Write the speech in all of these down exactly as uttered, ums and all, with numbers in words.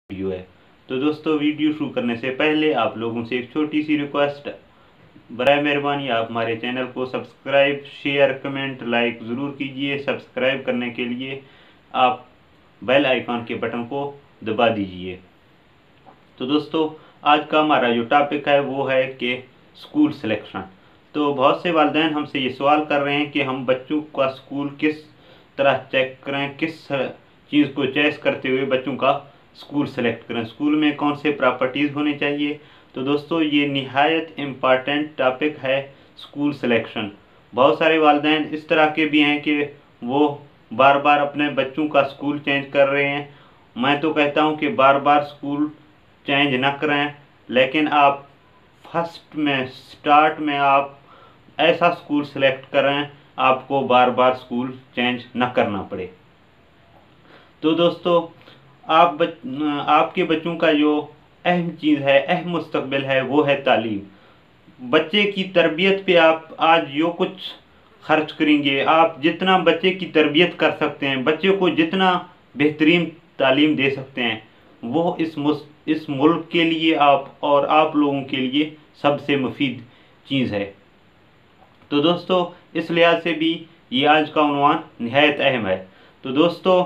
Video है। तो दोस्तों, वीडियो शुरू करने से पहले आप लोगों से एक छोटी सी रिक्वेस्ट, बराए मेहरबानी आप हमारे चैनल को सब्सक्राइब, शेयर, कमेंट, लाइक ज़रूर कीजिए। सब्सक्राइब करने के लिए आप बेल आइकॉन के बटन को दबा दीजिए। तो दोस्तों, आज का हमारा जो टॉपिक है वो है कि स्कूल सिलेक्शन। तो बहुत से वालिदैन हमसे ये सवाल कर रहे हैं कि हम बच्चों का स्कूल किस तरह चेक करें, किस चीज़ को चॉइस करते हुए बच्चों का स्कूल सेलेक्ट करें, स्कूल में कौन से प्रॉपर्टीज़ होने चाहिए। तो दोस्तों, ये निहायत इम्पॉर्टेंट टॉपिक है स्कूल सिलेक्शन। बहुत सारे वालिदैन इस तरह के भी हैं कि वो बार बार अपने बच्चों का स्कूल चेंज कर रहे हैं। मैं तो कहता हूं कि बार बार स्कूल चेंज ना करें, लेकिन आप फर्स्ट में स्टार्ट में आप ऐसा स्कूल सेलेक्ट करें आपको बार बार स्कूल चेंज ना करना पड़े। तो दोस्तों, आप बच, आपके बच्चों का जो अहम चीज़ है, अहम मुस्तकबिल है, वो है तालीम। बच्चे की तरबियत पे आप आज जो कुछ खर्च करेंगे, आप जितना बच्चे की तरबियत कर सकते हैं, बच्चे को जितना बेहतरीन तालीम दे सकते हैं, वो इस मुस, इस मुल्क के लिए आप और आप लोगों के लिए सबसे मुफीद चीज़ है। तो दोस्तों, इस लिहाज से भी ये आज का उन्वान निहायत अहम है। तो दोस्तों,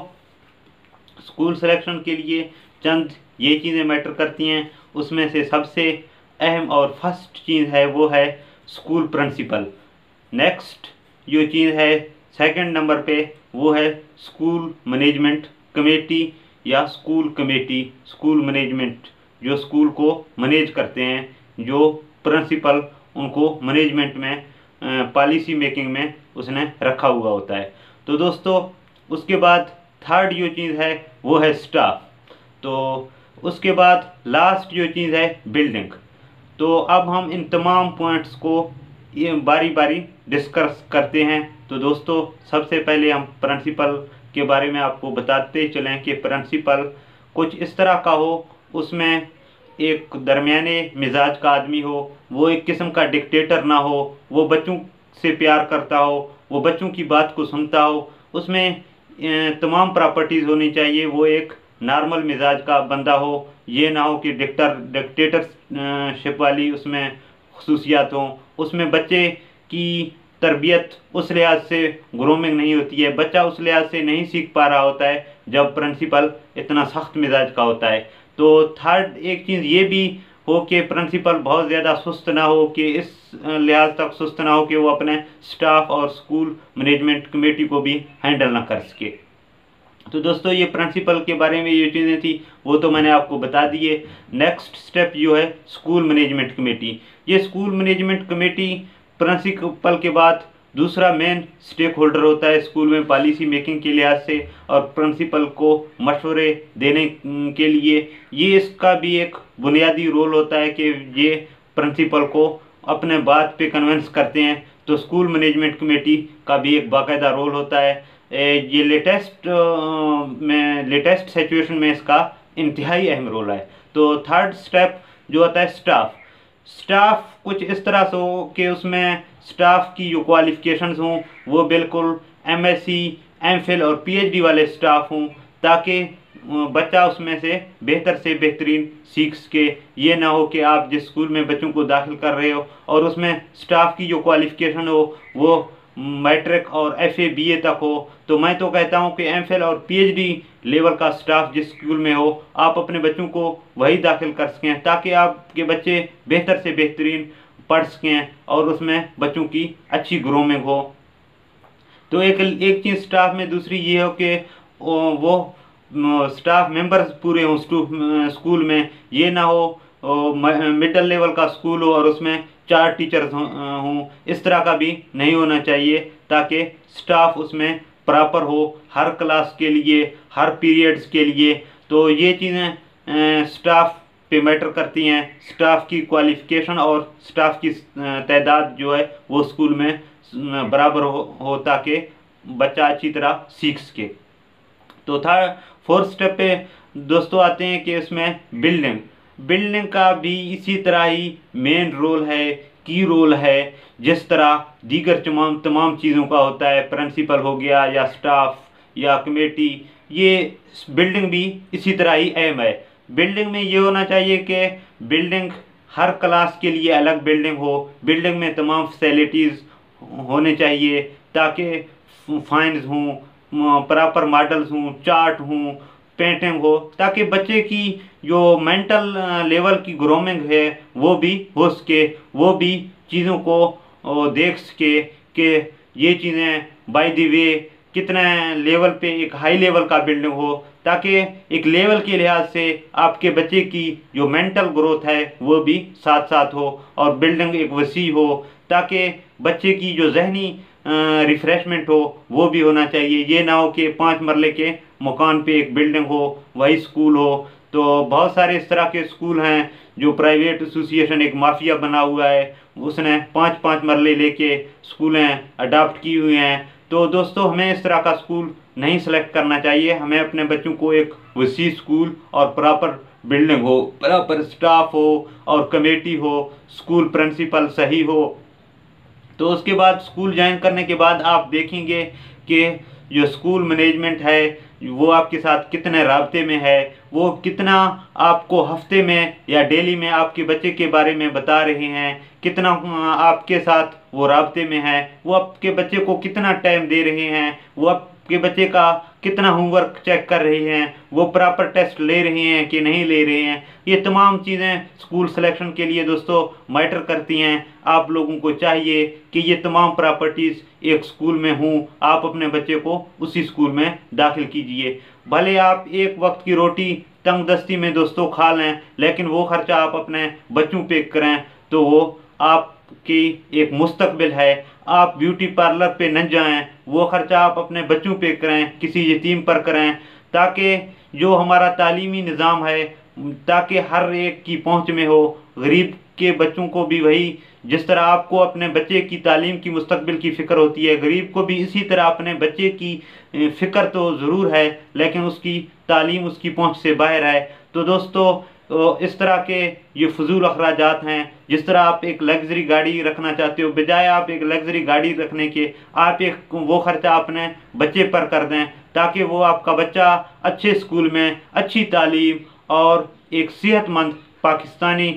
स्कूल सिलेक्शन के लिए चंद ये चीज़ें मैटर करती हैं। उसमें से सबसे अहम और फर्स्ट चीज़ है वो है स्कूल प्रिंसिपल। नेक्स्ट जो चीज़ है सेकंड नंबर पे वो है स्कूल मैनेजमेंट कमेटी या स्कूल कमेटी, स्कूल मैनेजमेंट जो स्कूल को मैनेज करते हैं, जो प्रिंसिपल उनको मैनेजमेंट में पॉलिसी मेकिंग में उसने रखा हुआ होता है। तो दोस्तों, उसके बाद थर्ड जो चीज़ है वो है स्टाफ। तो उसके बाद लास्ट जो चीज़ है बिल्डिंग। तो अब हम इन तमाम पॉइंट्स को ये बारी बारी डिस्कस करते हैं। तो दोस्तों, सबसे पहले हम प्रिंसिपल के बारे में आपको बताते चलें कि प्रिंसिपल कुछ इस तरह का हो, उसमें एक दरमियाने मिजाज का आदमी हो, वो एक किस्म का डिक्टेटर ना हो, वो बच्चों से प्यार करता हो, वो बच्चों की बात को सुनता हो, उसमें तमाम प्रॉपर्टीज़ होनी चाहिए। वो एक नॉर्मल मिजाज का बंदा हो, ये ना हो कि डिक्टर डिक्टेटरशिप वाली उसमें खसूसियात हों। उसमें बच्चे की तरबियत उस लिहाज से ग्रूमिंग नहीं होती है, बच्चा उस लिहाज से नहीं सीख पा रहा होता है जब प्रिंसिपल इतना सख्त मिजाज का होता है। तो थर्ड एक चीज़ ये भी हो कि प्रिंसिपल बहुत ज़्यादा सुस्त ना हो, कि इस लिहाज तक सुस्त ना हो कि वो अपने स्टाफ और स्कूल मैनेजमेंट कमेटी को भी हैंडल ना कर सके। तो दोस्तों, ये प्रिंसिपल के बारे में ये चीज़ें थी, वो तो मैंने आपको बता दिए। नेक्स्ट स्टेप जो है स्कूल मैनेजमेंट कमेटी। ये स्कूल मैनेजमेंट कमेटी प्रिंसिपल के बाद दूसरा मेन स्टेक होल्डर होता है स्कूल में पॉलिसी मेकिंग के लिहाज से, और प्रिंसिपल को मशवरे देने के लिए ये इसका भी एक बुनियादी रोल होता है कि ये प्रिंसिपल को अपने बात पे कन्विंस करते हैं। तो स्कूल मैनेजमेंट कमेटी का भी एक बाकायदा रोल होता है। ये लेटेस्ट में लेटेस्ट सिचुएशन में इसका इंतहाई अहम रोल है। तो थर्ड स्टेप जो होता है स्टाफ। स्टाफ कुछ इस तरह से हो कि उसमें स्टाफ की जो क्वालिफिकेशंस हों वो बिल्कुल एमएससी, एमफिल और पीएचडी वाले स्टाफ हों, ताकि बच्चा उसमें से बेहतर से बेहतरीन सीख सके। ये ना हो कि आप जिस स्कूल में बच्चों को दाखिल कर रहे हो और उसमें स्टाफ की जो क्वालिफिकेशन हो वो मैट्रिक और एफए बीए तक हो। तो मैं तो कहता हूं कि एमफिल और पीएचडी लेवल का स्टाफ जिस स्कूल में हो, आप अपने बच्चों को वही दाखिल कर सकें, ताकि आपके बच्चे बेहतर से बेहतरीन पढ़ सकें और उसमें बच्चों की अच्छी ग्रोमिंग हो। तो एक एक चीज़ स्टाफ में दूसरी ये हो कि वो स्टाफ मेंबर्स पूरे हों स्कूल में। ये ना हो मिडिल लेवल का स्कूल हो और उसमें चार टीचर्स हों, इस तरह का भी नहीं होना चाहिए, ताकि स्टाफ उसमें प्रॉपर हो हर क्लास के लिए, हर पीरियड्स के लिए। तो ये चीज़ें स्टाफ पे मैटर करती हैं। स्टाफ की क्वालिफिकेशन और स्टाफ की तादाद जो है वो स्कूल में बराबर हो, हो ताकि बच्चा अच्छी तरह सीख सके। तो था फोर्थ स्टेप पे दोस्तों आते हैं कि इसमें बिल्डिंग बिल्डिंग का भी इसी तरह ही मेन रोल है, की रोल है, जिस तरह दीगर तमाम तमाम चीज़ों का होता है। प्रिंसिपल हो गया या स्टाफ या कमेटी, ये बिल्डिंग भी इसी तरह ही अहम है। बिल्डिंग में ये होना चाहिए कि बिल्डिंग हर क्लास के लिए अलग बिल्डिंग हो, बिल्डिंग में तमाम फैसिलिटीज़ होने चाहिए ताकि फाइन्स हों, प्रॉपर मॉडल्स हों, चार्ट हों, पेंटिंग हो, ताकि बच्चे की जो मेंटल लेवल की ग्रोमिंग है वो भी हो सके, वो भी चीज़ों को देख सके कि ये चीज़ें बाय द वे कितने लेवल पे एक हाई लेवल का बिल्डिंग हो, ताकि एक लेवल के लिहाज से आपके बच्चे की जो मेंटल ग्रोथ है वो भी साथ साथ हो और बिल्डिंग एक वसी हो, ताकि बच्चे की जो जहनी रिफ्रेशमेंट हो वो भी होना चाहिए। ये ना हो कि पाँच मरले के मकान पे एक बिल्डिंग हो वही स्कूल हो। तो बहुत सारे इस तरह के स्कूल हैं जो प्राइवेट एसोसिएशन एक माफिया बना हुआ है, उसने पाँच पाँच मरले लेके स्कूलें अडॉप्ट की हुई हैं। तो दोस्तों हमें इस तरह का स्कूल नहीं सेलेक्ट करना चाहिए, हमें अपने बच्चों को एक वसी स्कूल और प्रॉपर बिल्डिंग हो, प्रॉपर स्टाफ हो और कमेटी हो, स्कूल प्रिंसिपल सही हो। तो उसके बाद स्कूल ज्वाइन करने के बाद आप देखेंगे कि जो स्कूल मैनेजमेंट है वो आपके साथ कितने राब्ते में है, वो कितना आपको हफ्ते में या डेली में आपके बच्चे के बारे में बता रहे हैं, कितना आपके साथ वो राब्ते में है, वो आपके बच्चे को कितना टाइम दे रहे हैं, वो आपके बच्चे का कितना होमवर्क चेक कर रहे हैं, वो प्रॉपर टेस्ट ले रहे हैं कि नहीं ले रहे हैं। ये तमाम चीज़ें स्कूल सिलेक्शन के लिए दोस्तों मैटर करती हैं। आप लोगों को चाहिए कि ये तमाम प्रॉपर्टीज़ एक स्कूल में हों, आप अपने बच्चे को उसी स्कूल में दाखिल कीजिए। भले आप एक वक्त की रोटी तंगदस्ती में दोस्तों खा लें, लेकिन वो खर्चा आप अपने बच्चों पे करें तो वो आपकी एक मुस्तकबिल है। आप ब्यूटी पार्लर पे न जाएं, वो खर्चा आप अपने बच्चों पे करें, किसी यतीम पर करें, ताकि जो हमारा तालीमी निज़ाम है ताकि हर एक की पहुंच में हो। गरीब के बच्चों को भी वही जिस तरह आपको अपने बच्चे की तालीम की मुस्तकबिल की फ़िक्र होती है, गरीब को भी इसी तरह अपने बच्चे की फ़िक्र तो ज़रूर है, लेकिन उसकी तालीम उसकी पहुंच से बाहर है। तो दोस्तों इस तरह के ये फजूल अखराजात हैं। जिस तरह आप एक लग्जरी गाड़ी रखना चाहते हो, बजाय आप एक लग्जरी गाड़ी रखने के आप एक वो खर्चा अपने बच्चे पर कर दें, ताकि वो आपका बच्चा अच्छे स्कूल में अच्छी तालीम और एक सेहतमंद पाकिस्तानी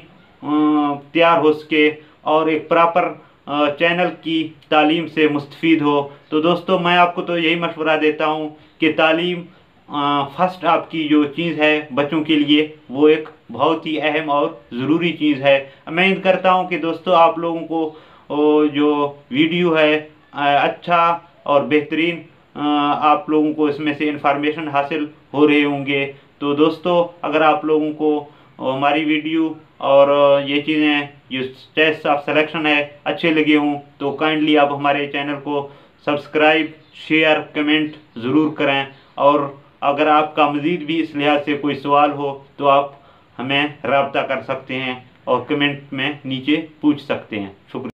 तैयार हो सके और एक प्रॉपर चैनल की तालीम से मुस्तफ़ीद हो। तो दोस्तों मैं आपको तो यही मशवरा देता हूँ कि तालीम फर्स्ट आपकी जो चीज़ है बच्चों के लिए वो एक बहुत ही अहम और ज़रूरी चीज़ है। मैं उम्मीद करता हूँ कि दोस्तों आप लोगों को जो वीडियो है अच्छा और बेहतरीन आप लोगों को इसमें से इंफॉर्मेशन हासिल हो रहे होंगे। तो दोस्तों अगर आप लोगों को हमारी वीडियो और ये चीज़ें जो टेस्ट ऑफ सिलेक्शन है अच्छे लगे हों तो काइंडली आप हमारे चैनल को सब्सक्राइब, शेयर, कमेंट ज़रूर करें। और अगर आपका मज़ीद भी इस लिहाज से कोई सवाल हो तो आप हमें रब्ता कर सकते हैं और कमेंट में नीचे पूछ सकते हैं। शुक्रिया।